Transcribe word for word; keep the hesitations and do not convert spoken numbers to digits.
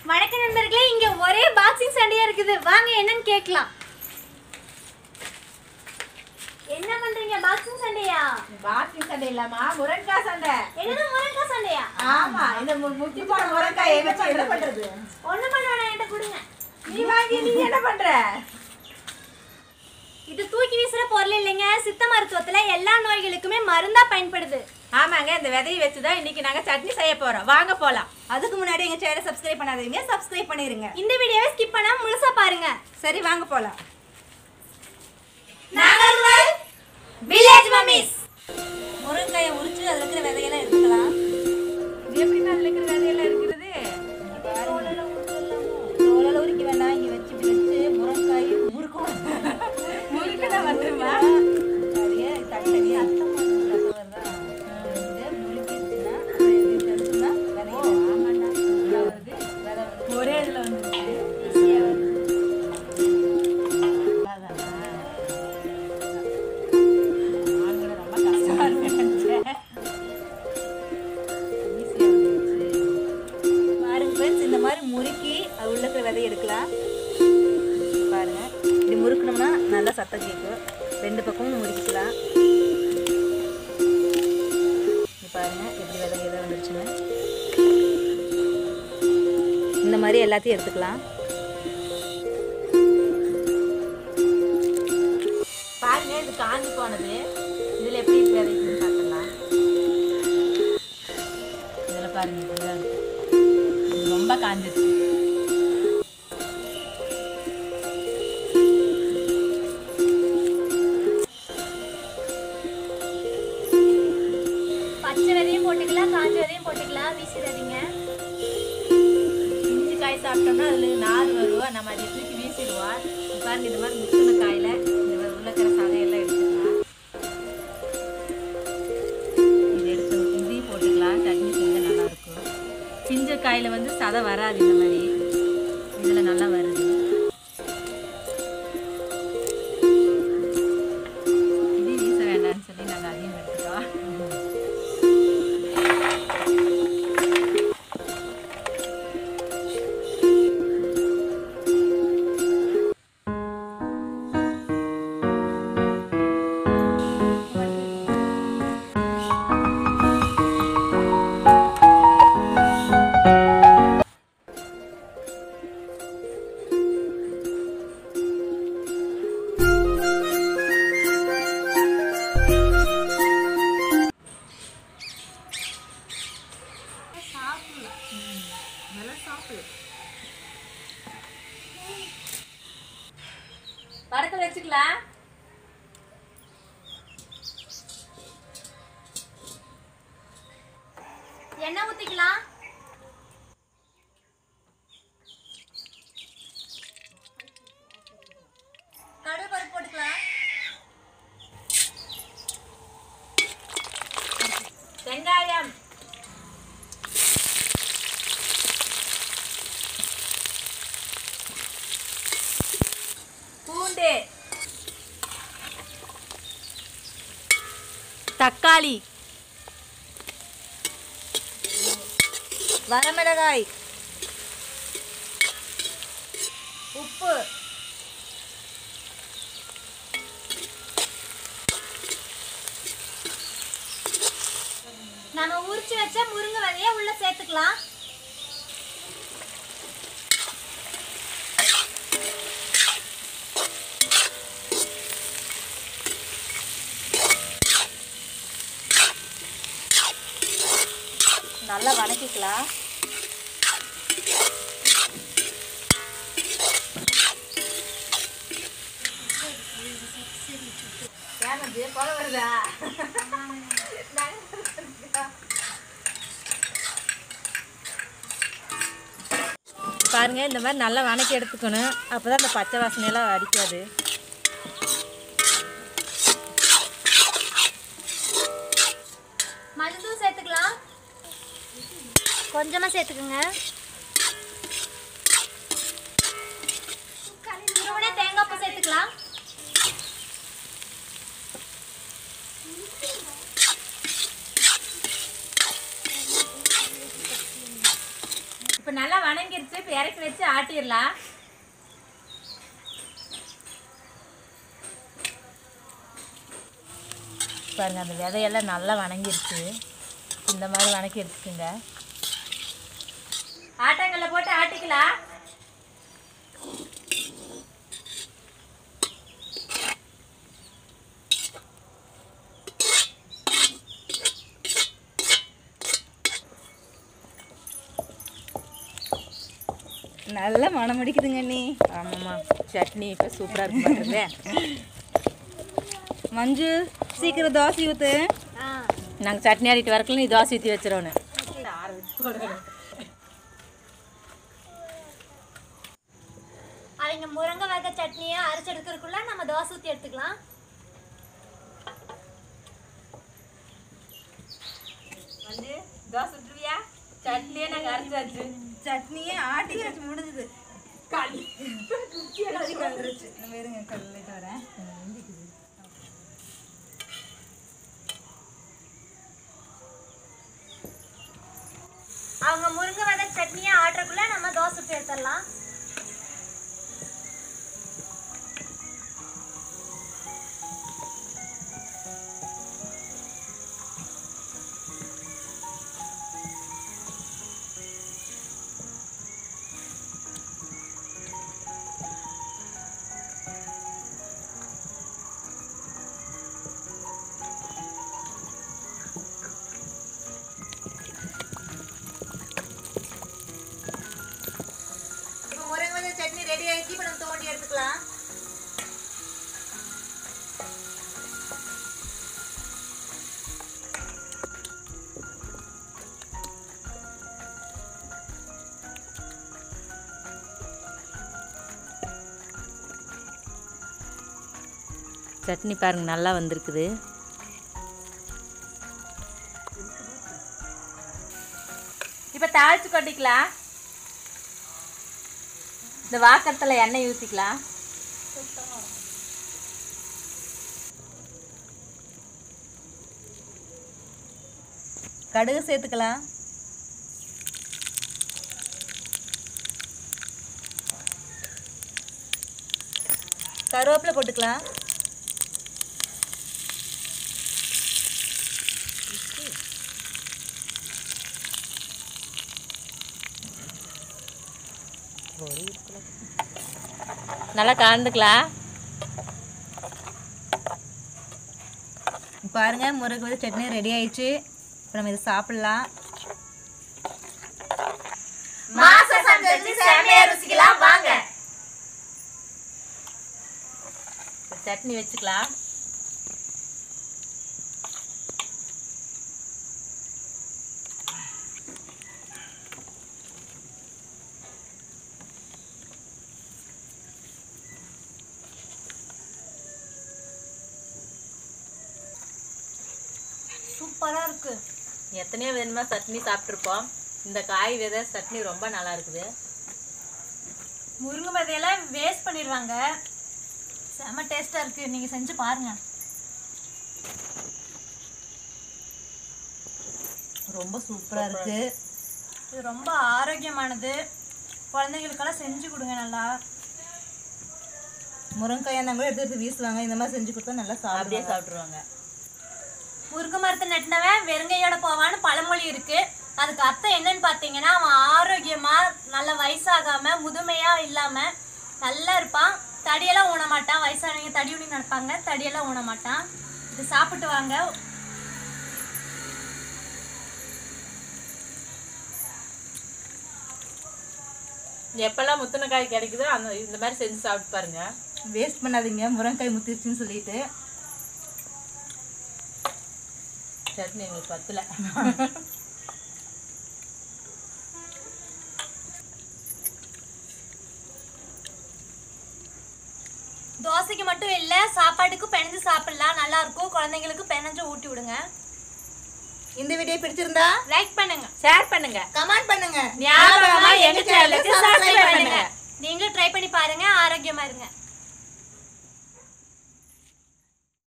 வணக்கம் நண்பர்களே, இங்க ஒரே பாக்ஸிங் சண்டையா இருக்குது. வாங்க என்னன்னு கேட்கலாம். என்ன பண்றீங்க? பாக்ஸிங் சண்டையா? பாக்ஸிங் சண்டை இல்லமா, முருங்கைக்காய் சண்டை. என்னது முருங்கைக்காய் சண்டையா? ஆமா, இந்த முத்தி போற முருங்கைக்காய் என்ன என்ன பண்றது? ஒண்ணு பண்ண வேணாம், என்கிட்ட கொடுங்க. நீ வாங்கி நீ என்ன பண்ற? இது தூக்கி வீசுற பொருள் இல்லைங்க. சித்த மருத்துவத்துல எல்லா நோய்களுக்குமே மருந்தா பயன்படுது. ஆமாங்க, இந்த விதையை வச்சுதான் இன்னைக்கு நாங்க சட்னி செய்ய போறோம். வாங்க போலாம். அதுக்கு முன்னாடி எங்க சேனலை சப்ஸ்கிரைப் பண்ணாதீங்க, சப்ஸ்கிரைப் பண்ணிருங்க. இந்த வீடியோவை ஸ்கிப் பண்ணாம முழுசா பாருங்க. சரி வாங்க போலாம். நாங்கள் வில்லேஜ் மம்மிஸ். முருங்கையை உரிச்சு அதுல இருக்கிற விதையெல்லாம் எடுத்துக்கலாம். இது எப்படின்னா அதுல இருக்கிற விதையெல்லாம் இருக்குது? தோலெல்லாம் உரிக்க வேண்டாம், இங்க வச்சு இப்படி வச்சு முருங்காய் முறுக்கணும். முறுக்குதான் வந்துருமா? அப்படியே தனித்தனியா அர்த்தம் பண்ணுறதா முறுக்கிச்சுன்னா தெரிஞ்சுன்னா விதைய ஆமாண்டா வருது விதை வந்து ஒரே இதுல வந்து ஈஸியாக வருது. ரொம்ப கஷ்டமா இருக்கு நினைச்சேன். ஈஸியாக வந்துருச்சு. பாருங்க ஃப்ரெண்ட்ஸ், இந்த மாதிரி முறுக்கி அது உள்ள இருக்கிற விதைய எடுக்கலாம். பாருங்க, இப்படி முறுக்கணும்னா நல்லா சத்தம் கேட்கும். ரெண்டு பக்கமும் முறுக்கிக்கலாம். பாருங்க எப்படி விதை எதை வந்துருச்சுன்னு. இந்த மாதிரி எல்லாத்தையும் எடுத்துக்கலாம். பாருங்க, இது காஞ்சி போனது. இதுல எப்படி விதைக்குன்னு பார்த்துக்கலாம். இதுல பாருங்க, இதுதான் இருக்கு. இது ரொம்ப காஞ்சிருச்சு. பச்சை விதையும் போட்டுக்கலாம், காஞ்ச விதையும் போட்டுக்கலாம். வீசிடாதீங்க. இஞ்சி காய் சாப்பிட்டோம்னா அதுல நார் வருவா, நம்ம அதை தூக்கி வீசிடுவோம். பாருங்க, இந்த மாதிரி முத்தின காயில இந்த மாதிரி உள்ள இருக்கிற சதையெல்லாம் எடுத்துக்கலாம். இது எடுத்து இதையும் போட்டுக்கலாம். சட்னி செஞ்சா நல்லா இருக்கும். பிஞ்ச காயில வந்து சதை வராது, இந்த மாதிரி இதுல நல்லா வருது. இது வீச வேண்டாம்னு சொல்லி நாங்கள் அதையும் எடுத்துக்கலாம். படத்தை வச்சுக்கலாம். எண்ணெய் ஊத்திக்கலாம். கடுகு பருப்பு போட்டுக்கலாம். வெங்காயம், பூண்டு, தக்காளி, வரமிளகாய், உப்பு, நம்ம உரிச்சு வச்ச முருங்கை விதைய உள்ள சேர்த்துக்கலாம். நல்லா வதக்கிக்கலாம். ஏனது போல வருதா? பாருங்க, இந்த மாதிரி நல்லா வணக்கி எடுத்துக்கணும். அப்பதான் அந்த பச்சை வாசனையெல்லாம் அடிக்காது. மஞ்சள் சேர்த்துக்கலாம். கொஞ்சமா சேர்த்துக்குங்க. துருவன தேங்காய் பூ சேர்த்துக்கலாம். இப்போ நல்லா வணங்கி வணங்கிருச்சு. இப்போ இறக்கி வச்சு ஆட்டிடலாம். பாருங்க அந்த விதையெல்லாம் நல்லா வணங்கிருச்சு. இந்த மாதிரி வணக்கி எடுத்துக்கோங்க. ஆட்டாங்கல்ல போட்டு ஆட்டிக்கலாம். நல்ல மனம் அடிக்குதுங்க நீ. ஆமாம்மா, சட்னி இப்போ சூப்பராக இருக்கு பண்ணுறது. மஞ்சு சீக்கிரம் தோசை ஊற்று. நாங்கள் சட்னி ஆடிட்டு வரக்குள்ள நீ தோசை ஊற்றி வச்சிடணும். அவங்க முருங்கை வகை சட்னியை அரைச்சு எடுக்கிறதுக்குள்ள நம்ம தோசை ஊற்றி எடுத்துக்கலாம். வந்து தோசை ஊற்றுவியா? சட்னியே நாங்கள் அரைச்சாச்சு. சட்னியே ஆட்டி வச்சு முடிஞ்சுது. களி கலந்துருச்சு. நம்ம இருங்க கல்லிட்டு வரேன். அவங்க முருங்கை வகை சட்னியை ஆட்டுறதுக்குள்ள நம்ம தோசை ஊற்றி எடுத்துடலாம். சட்னி ரெடி ஆயிடுச்சு. இப்போ நம்ம தோண்டி எடுத்துக்கலாம். சட்னி பாருங்க நல்லா வந்திருக்குது. இப்போ தாளிச்சு கொட்டிக்கலாம். இந்த வாக்கத்தில் எண்ணெய் ஊற்றிக்கலாம். கடுகு சேர்த்துக்கலாம். கருவேப்பிலை போட்டுக்கலாம். நல்லா கலந்துக்கலாம். பாருங்க முருங்கை வந்து சட்னி ரெடி ஆயிடுச்சு. இப்போ நம்ம இதை சாப்பிடலாம். வாங்க சட்னி வச்சுக்கலாம். சூப்பராக இருக்கு. எத்தனையோ விதமா சட்னி சாப்பிட்ருப்போம். இந்த காய் விதை சட்னி ரொம்ப நல்லா இருக்குது. முருங்கை விதையெல்லாம் வேஸ்ட் பண்ணிடுவாங்க. செம்ம டேஸ்ட்டாக இருக்குது. நீங்கள் செஞ்சு பாருங்கள். ரொம்ப சூப்பராக இருக்குது. இது ரொம்ப ஆரோக்கியமானது. குழந்தைங்களுக்கெல்லாம் செஞ்சு கொடுங்க. நல்லா முருங்கைக்காய் இருந்தால் கூட எடுத்து எடுத்து வீசுவாங்க. இந்த மாதிரி செஞ்சு கொடுத்தா நல்லா அப்படியே சாப்பிட்டே சாப்பிட்ருவாங்க. முருங்கை மரத்தை நட்டினவன் வெறுங்கையோட போவான்னு பழமொழி இருக்கு. அதுக்கு அர்த்தம் என்னன்னு பார்த்தீங்கன்னா, அவன் ஆரோக்கியமா நல்ல வயசாகாம முதுமையா இல்லாம நல்லா இருப்பான். தடியெல்லாம் ஊன மாட்டான். வயசானவங்க தடி ஊனி நடப்பாங்க. தடியெல்லாம் ஊன மாட்டான். இது சாப்பிட்டு வாங்க. எப்பெல்லாம் முத்தின காய் கிடைக்குதோ அந்த இந்த மாதிரி செஞ்சு சாப்பிட்டு பாருங்க. வேஸ்ட் பண்ணாதீங்க. முருங்கைக்காய் முத்திருச்சுன்னு சொல்லிட்டு. சட்னி எங்களுக்கு பத்தல. தோசைக்கு மட்டும் இல்லை, சாப்பாட்டுக்கு பெனஞ்சு சாப்பிடலாம். நல்லா இருக்கும். குழந்தைங்களுக்கு பெனஞ்சு ஊட்டி விடுங்க. இந்த வீடியோ பிடிச்சிருந்தா லைக் பண்ணுங்க, ஷேர் பண்ணுங்க, கமெண்ட் பண்ணுங்க. ஞாபகமா எங்க சேனலுக்கு சப்ஸ்கிரைப் பண்ணுங்க. நீங்களும் ட்ரை பண்ணி பாருங்க. ஆரோக்கியமா இருங்க.